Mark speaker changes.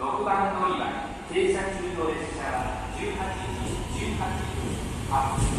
Speaker 1: 6番乗り場停車中の列車は18時18分発